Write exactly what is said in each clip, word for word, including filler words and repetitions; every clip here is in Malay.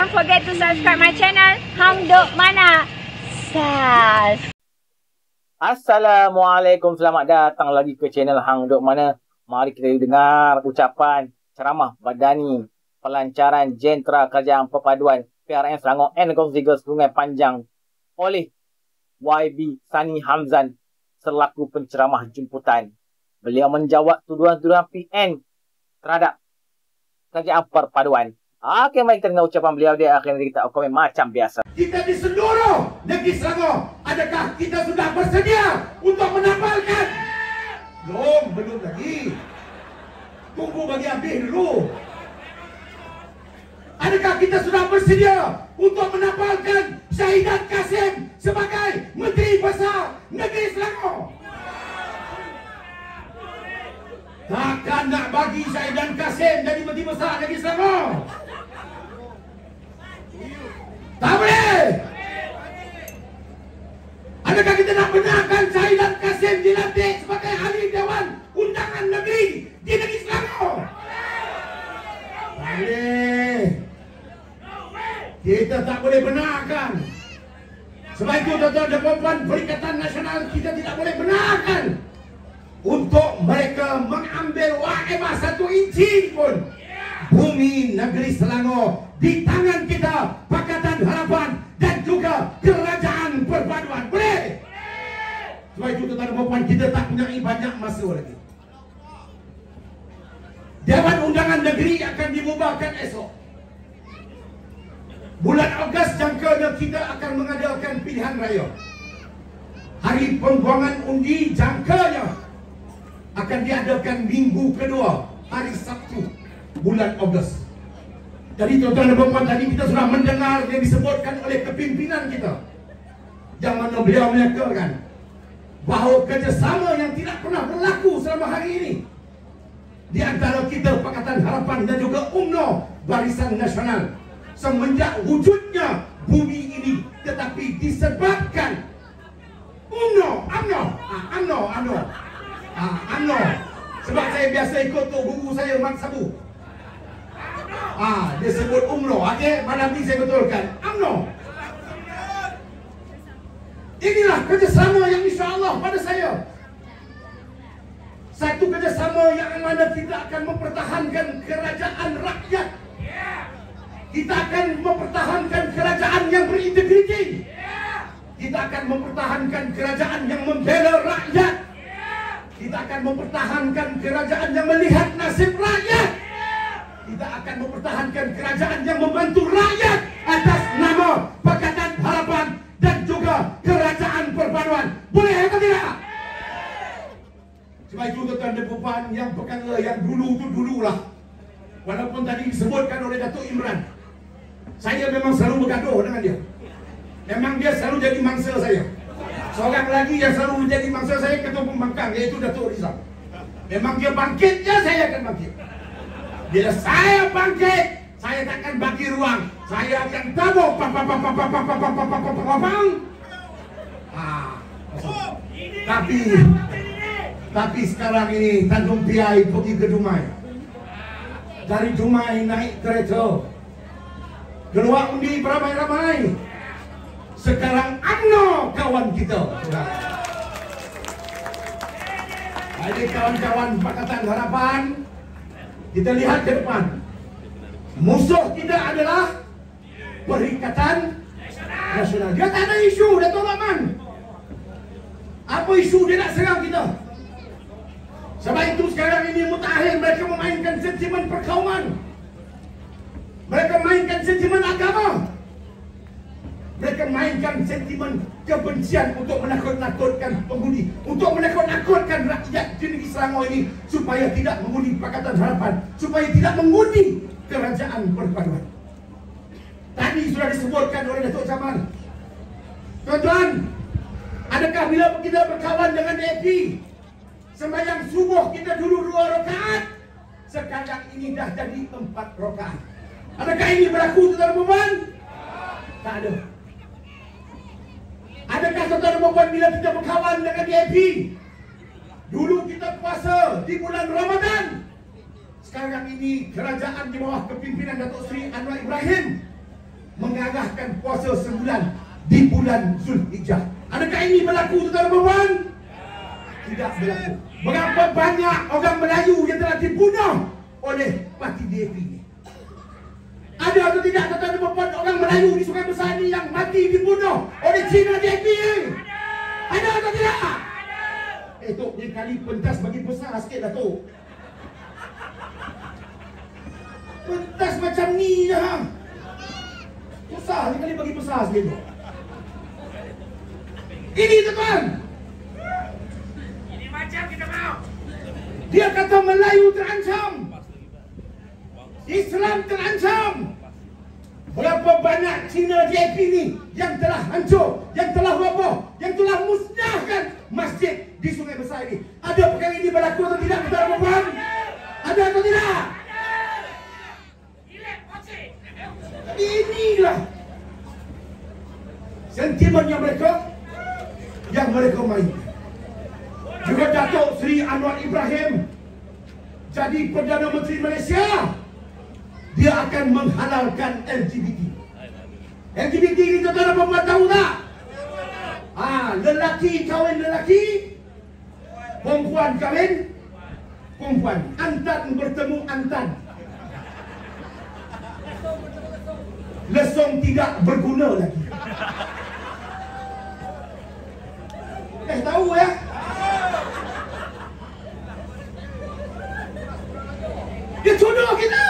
don't forget to subscribe my channel Hang Duk Mana. Sas. Assalamualaikum, selamat datang lagi ke channel Hang Duk Mana. Mari kita dengar ucapan ceramah Badani Pelancaran Jentera Kerajaan Perpaduan P R N Selangor and Konstigo Sungai Panjang oleh Y B Sani Hamzan selaku penceramah jemputan. Beliau menjawab tuduhan-tuduhan P N terhadap Kerajaan Perpaduan. Okey, mari kita dengar ucapan beliau. Dia akhirnya kita komen macam biasa. Kita di seluruh negeri Selangor, adakah kita sudah bersedia untuk menampalkan? Belum, belum lagi. Tunggu bagi habis dulu. Adakah kita sudah bersedia untuk menampalkan Syahidan Kasim sebagai Menteri Besar Negeri Selangor? Takkan nak bagi Syahidan Kasim jadi Menteri Besar Negeri Selangor? Tak boleh. Adakah kita nak benarkan Syahidan Kasim dilantik sebagai ahli Dewan Undangan Negeri di Negeri Selangor? Tak boleh. Kita tak boleh benarkan. Sebab itu tuan-tuan dan puan-puan, Perikatan Nasional kita tidak boleh benarkan untuk mereka mengambil whatever satu inci pun bumi negeri Selangor di tangan kita, Pakatan Harapan dan juga Kerajaan Perpaduan. Boleh? Sebab itu tuan-tuan dan puan-puan, kita tak punya banyak masa lagi. Dewan Undangan Negeri akan dibubarkan esok. Bulan Ogos jangkanya kita akan mengadakan pilihan raya. Hari pembuangan undi jangkanya akan diadakan minggu kedua, hari Sabtu bulan Ogos. Jadi tuan-tuan dan puan-puan, tadi kita sudah mendengar yang disebutkan oleh kepimpinan kita, yang mana beliau menyatakan bahawa kerjasama yang tidak pernah berlaku selama hari ini di antara kita, Pakatan Harapan dan juga U M N O Barisan Nasional, semenjak wujudnya bumi ini, tetapi disebabkan U M N O, U M N O, ah, U M N O, U M N O, ah, U M N O. Sebab saya biasa ikut tu guru saya Mat Sabu. Ah, dia sebut U M N O. Okey, malam ni saya betulkan U M N O. Inilah kerjasama yang insya-Allah pada saya, satu kerjasama yang mana kita akan mempertahankan kerajaan rakyat. Kita akan mempertahankan kerajaan yang berintegriti. Kita akan mempertahankan kerajaan yang membela rakyat. Kita akan mempertahankan kerajaan yang melihat nasib rakyat. Kita akan mempertahankan kerajaan yang membantu rakyat atas nama Pakatan Harapan dan juga Kerajaan Perpaduan. Boleh atau tidak? Sebab itu tuan-tuan dan puan, yang perkara yang dulu tu dululah. Walaupun tadi disebutkan oleh Datuk Imran, saya memang selalu bergaduh dengan dia. Memang dia selalu jadi mangsa saya. Seorang lagi yang selalu menjadi mangsa saya, Ketua Pembangkang, iaitu Datuk Rizal. Memang dia bangkitnya, saya akan bangkit. Bila saya bangkit, saya takkan bagi ruang. Saya akan tabuk pam pam pam pam pam pam pam pam pam pam pam pam. Ah. Tapi tapi sekarang ini Tanjung Piai pergi ke Dumai. Dari Dumai naik kereta, keluar undi beramai-ramai. Sekarang U M N O kawan kita. Jadi kawan-kawan Pakatan Harapan, kita lihat ke depan. Musuh kita adalah Perikatan Nasional. Dia tak ada isu, Datuk Rahman. Apa isu dia nak serang kita? Sebab itu sekarang ini mutakhir mereka memainkan sentimen perkauman. Mereka mainkan sentimen agama. Mereka mainkan sentimen kebencian untuk menakut-nakutkan pengundi, untuk menakut-nakutkan rakyat di negeri Selangor ini supaya tidak mengundi Pakatan Harapan, supaya tidak mengundi Kerajaan Perpaduan. Tadi sudah disebutkan oleh Datuk Jamal. Tuan-tuan, adakah bila kita berkawan dengan A P, sembahyang subuh kita dulu dua rakaat, sekarang ini dah jadi empat rakaat? Adakah ini berlaku, tuan-tuan? Tak ada. Adakah tuan-tuan bila kita berkawan dengan D A P, dulu kita puasa di bulan Ramadan, sekarang ini kerajaan di bawah kepimpinan Datuk Seri Anwar Ibrahim mengarahkan puasa sebulan di bulan Zulhijjah. Adakah ini berlaku, tuan-tuan dan puan? Tidak berlaku. Berapa banyak orang Melayu yang telah dibunuh oleh parti D A P ini? Ada atau tidak, tuan-tuan dan puan, orang Melayu di Sungai Besar ini yang mati dibunuh oleh Cina D A P ini? Ada atau tidak? Eh, Tok, ni kali pentas bagi besar sikit dah, Tok. Pentas macam ni dah. Besar ni kali bagi besar sikit, Tok. Ini, tuan-tuan. Ini macam kita mau. Dia kata Melayu terancam. Islam terancam. Berapa banyak Cina D A P ni yang telah hancur, yang telah roboh, yang telah musnahkan masjid di Sungai Besar ini. Ada perkara ini berlaku atau tidak, tuan-tuan dan puan? Ada atau tidak? Inilah sentimen yang mereka yang mereka main. Juga Datuk Seri Anwar Ibrahim jadi Perdana Menteri Malaysia, dia akan menghalalkan L G B T. L G B T ini tuan-tuan dan puan tahu tak? Ah, lelaki kahwin lelaki, perempuan kahwin perempuan, antan bertemu antan. Lesung tidak berguna lagi. Eh, tahu ya? Dia tuduh kita.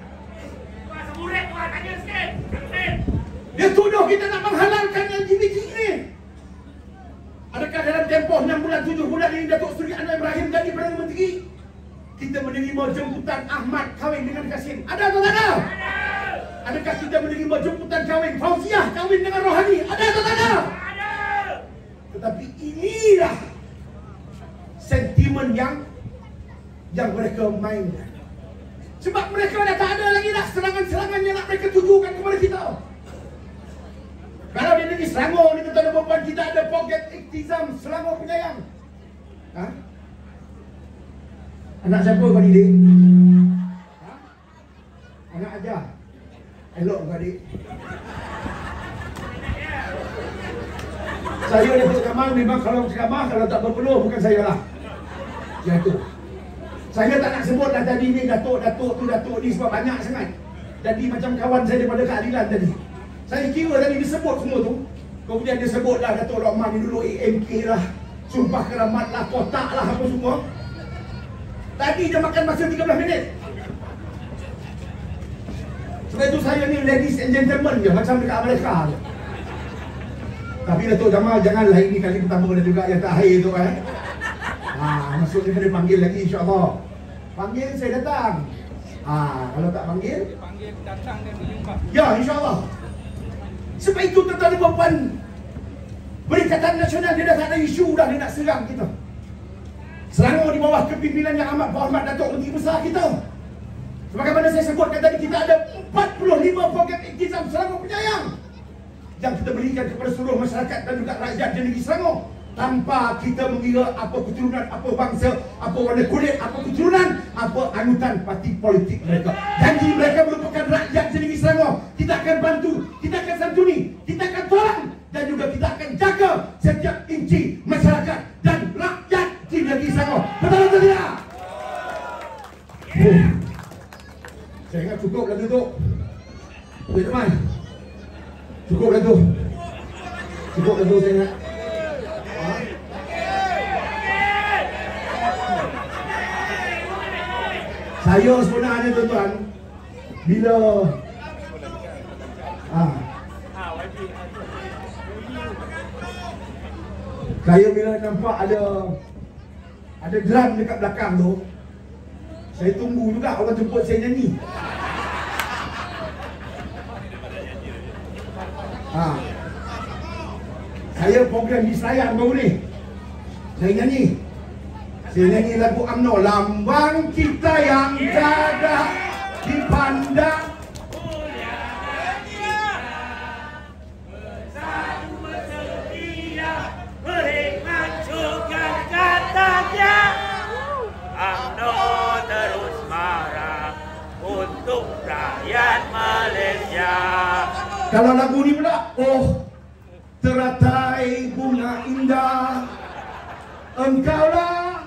Dia tuduh kita nak menghalalkan L G B T ini. Adakah dalam tempoh enam bulan, tujuh bulan ini Datuk Seri Anwar Ibrahim jadi Perdana Menteri, kita menerima jemputan Ahmad kahwin dengan Kasim? Ada atau tak ada? Adakah kita menerima jemputan kahwin Fauziah kahwin dengan Rohani? Ada atau tak ada? Tetapi inilah sentimen yang yang mereka mainkan. Sebab mereka dah tak ada lagi dah serangan-serangan yang nak mereka tujukan kepada kita. Kalau di negeri Selangor ni, tuan-tuan dan puan, kita ada program Iktizam Selangor Penyayang. Ha? Anak siapa kau ni, Dik? Ha? Anak ajar. Elok kau, Dik. Saya Datuk Kamal memang kalau ceramah, kalau tak berpeluh bukan saya lah. Ya tu. Saya tak nak sebut dah tadi ni Datuk-Datuk tu, Datuk ni sebab banyak sangat. Jadi macam kawan saya daripada keadilan tadi. Saya kira tadi disebut semua tu. Kemudian dia sebut lah Datuk Rahman ni dulu A M K lah, Sumpah Keramat lah, kotak lah, apa semua. Tadi dia makan masa tiga belas minit. Sebab itu saya ni ladies and gentlemen je, macam dekat Amerika je. Tapi Datuk Jamal janganlah ini kali pertama dan juga yang terakhir tu eh. Ha, maksudnya kena panggil lagi insya-Allah. Panggil saya datang. Ha, kalau tak panggil, Panggil datang dan berjumpa. ya insya-Allah. Sebab itu tuan-tuan dan puan, Perikatan Nasional dia dah tak ada isu dah dia nak serang kita. Selangor di bawah kepimpinan yang amat berhormat Datuk Menteri Besar kita. Sebagaimana saya sebutkan tadi, kita ada empat puluh lima program Iktizam Selangor Penyayang yang kita berikan kepada seluruh masyarakat dan juga rakyat di negeri Selangor, tanpa kita mengira apa keturunan, apa bangsa, apa warna kulit, apa keturunan, apa anutan parti politik mereka. Janji mereka merupakan rakyat di negeri Selangor. Kita akan bantu, kita akan santuni, kita akan tolong, dan juga kita akan jaga setiap inci masyarakat dan rakyat di negeri Selangor. Betul atau tidak? Oh. Saya ingat cukup dah tu. Okey teman. Cukup dah tu. Cukup dah tu saya ingat. Saya sebenarnya tuan-tuan, bila ah, saya bila nampak ada ada drum dekat belakang tu, saya tunggu juga orang jemput saya nyanyi. Ah, saya program di Selayang baru ni, saya nyanyi. Saya nyanyi lagu U M N O, lambang kita yang gagah dipandang Mulia dan indah, bersatu bersedia, menghancurkan katanya. U M N O terus marah untuk rakyat Malaysia. Kalau lagu ni pula, oh teratai bunga indah, engkaulah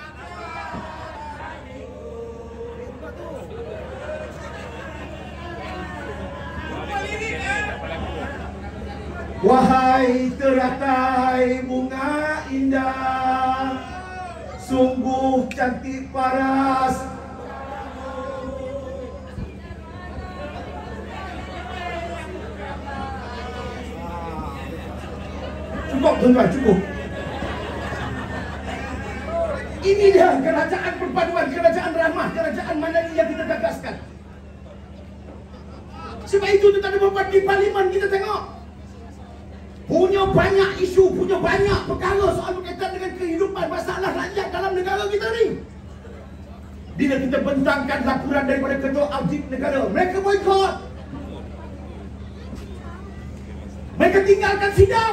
wahai teratai bunga indah, sungguh cantik paras. Cukup tuan-tuan, cukup. Ini dia kerajaan perpaduan, kerajaan ramah, kerajaan Madani yang kita gagaskan. Sebab itu kita ada buat di parlimen, kita tengok punya banyak isu, punya banyak perkara soal berkaitan dengan kehidupan masalah rakyat dalam negara kita ni. Bila kita bentangkan laporan daripada ketua audit negara, mereka boikot. Mereka tinggalkan sidang.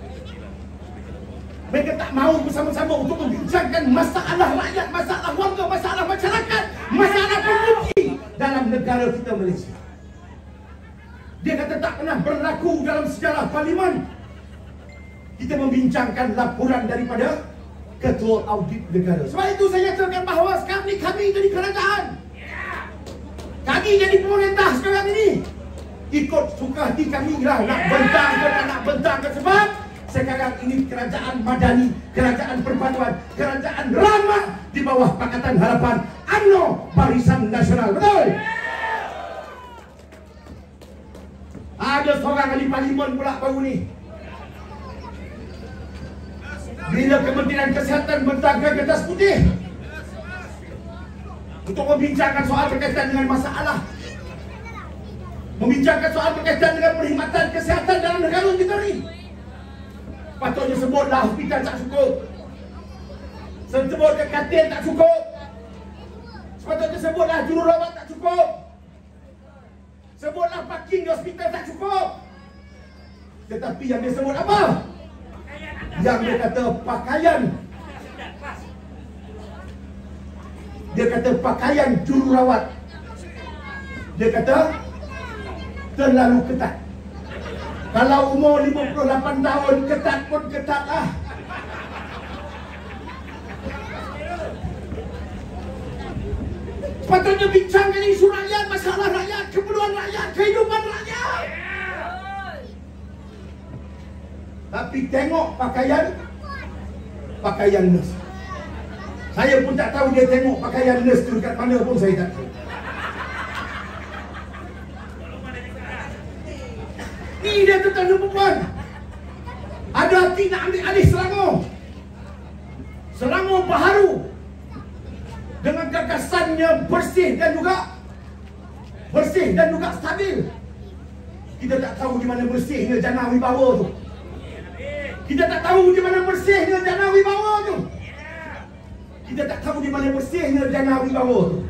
Mereka tak mahu bersama-sama untuk membincangkan masalah rakyat, masalah warga, masalah masyarakat, masalah pengundi dalam negara kita Malaysia. Dia kata tak pernah berlaku dalam sejarah parlimen kita membincangkan laporan daripada ketua audit negara. Sebab itu saya nyatakan bahawa sekarang ni kami jadi kerajaan. Kami jadi pemerintah sekarang ini. Ikut suka hati kami lah nak bentang ke tak nak bentang ke, sebab sekarang ini kerajaan Madani, kerajaan perpaduan, kerajaan ramah di bawah Pakatan Harapan U M N O Barisan Nasional. Betul? Ada seorang ahli parlimen pula baru ni. Bila Kementerian Kesihatan bentangkan kertas putih untuk membincangkan soal berkaitan dengan masalah, membincangkan soal berkaitan dengan perkhidmatan kesihatan dalam negara kita ni. Patutnya sebutlah hospital tak cukup, sebutlah katil tak cukup, sepatutnya sebutlah jururawat tak cukup, sebutlah parking di hospital tak cukup. Tetapi yang dia sebut apa? Yang dia kata pakaian, dia kata pakaian jururawat, dia kata terlalu ketat. Kalau umur lima puluh lapan tahun, ketat pun ketat lah. Sepatutnya bincangkan isu rakyat, masalah rakyat, keperluan rakyat, kehidupan rakyat. Tapi tengok pakaian, pakaian nurse. Saya pun tak tahu dia tengok pakaian nurse tu dekat mana pun saya tak tahu. Ni dia tuan-tuan dan puan. Ada hati nak ambil alih Selangor. Selangor baharu dengan gagasannya bersih dan juga bersih dan juga stabil. Kita tak tahu di mana bersihnya Jana Wibawa tu. Kita tak tahu di mana bersihnya Jana Wibawa tu. Kita tak tahu di mana bersihnya Jana Wibawa tu.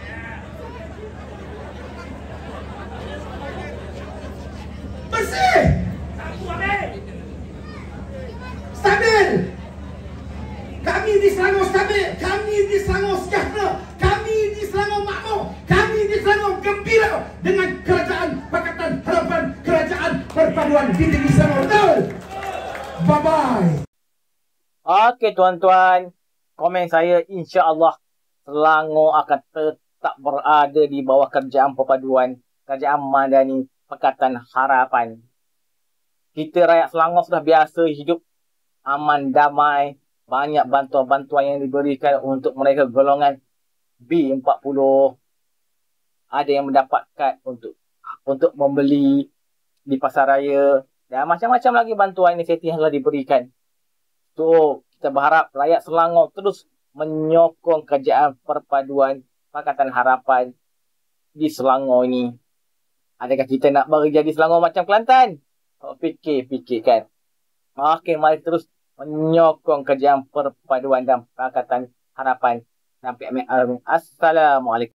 Bersih, stabil. Kami di Selangor stabil, kami di Selangor sejahtera, kami di Selangor makmur, kami di Selangor gembira dengan kerajaan Pakatan Harapan, kerajaan perpaduan di negeri Selangor. Betul? Bye bye. Okey tuan-tuan, komen saya insya-Allah Selangor akan tetap berada di bawah kerajaan perpaduan, kerajaan Madani Pakatan Harapan. Kita rakyat Selangor sudah biasa hidup aman damai, banyak bantuan-bantuan yang diberikan untuk mereka golongan B empat puluh. Ada yang mendapatkan untuk untuk membeli di pasar raya dan macam-macam lagi bantuan inisiatif yang telah diberikan. So, kita berharap rakyat Selangor terus menyokong kerajaan perpaduan Pakatan Harapan di Selangor ini. Adakah kita nak bagi jadi Selangor macam Kelantan? Oh, fikir-fikirkan. Okey, mari terus menyokong kerajaan perpaduan dan Pakatan Harapan. Sampai amin. Assalamualaikum.